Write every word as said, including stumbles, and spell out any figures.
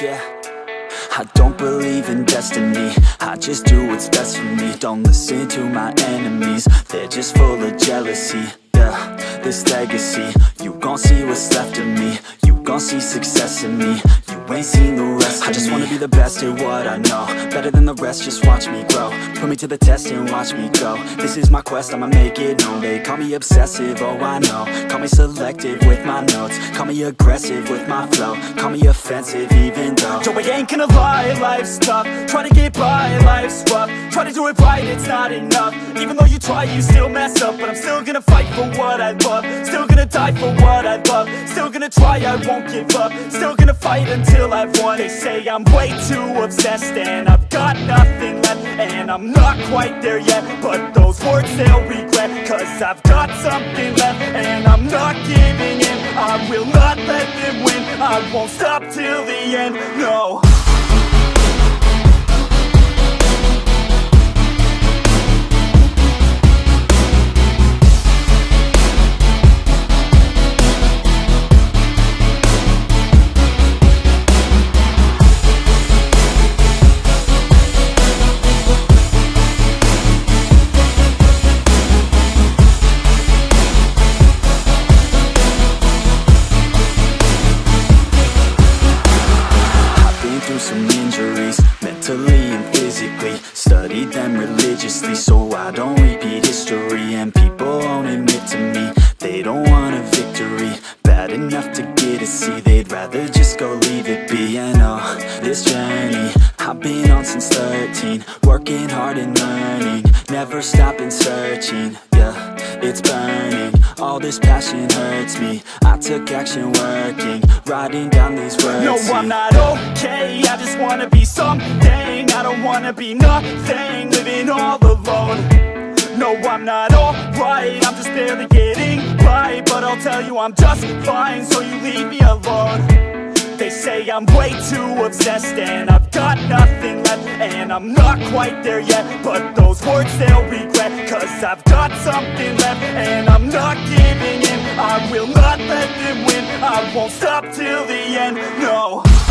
yeah. I don't believe in destiny, I just do what's best for me. Don't listen to my enemies, they're just full of jealousy. Yeah, this legacy, you gon' see what's left of me. You gon' see success in me, you ain't seen the rest of me. I just wanna be the best at what I know, better than the rest, just watch me grow. Put me to the test and watch me go. This is my quest, I'ma make it known. They call me obsessive, oh I know. Call me selective with my notes, call me aggressive with my flow. Call me offensive even though Yo, I ain't gonna lie, life's tough. Try to get by, life's rough. Try to do it right, it's not enough. Even though you try, you still mess up. But I'm still gonna fight for what I love, still gonna die for what I love, still gonna try, I won't give up, still gonna fight until I've won. They say I'm way too obsessed and I've got nothing left, and I'm not quite there yet, but those words they'll regret, cause I've got something left and I'm not giving in. I will not let them win, I won't stop till the end, no. Some injuries, mentally and physically. Studied them religiously so I don't repeat history. And people won't admit to me they don't want a victory bad enough to get a C. They'd rather just go leave it be. And oh, this journey I've been on since thirteen, working hard and learning, never stopping searching. Yeah, it's burning, all this passion hurts me. I took action working, writing down these words. No, I'm not okay, I just wanna be something. I don't wanna be nothing, living all alone. No, I'm not alright, I'm just barely getting by. But I'll tell you I'm just fine, so you leave me alone. They say I'm way too obsessed and I've got nothing left, and I'm not quite there yet, but those words they'll regret, cause I've got something left and I'm not giving in. I will not let them win, I won't stop till the end, no.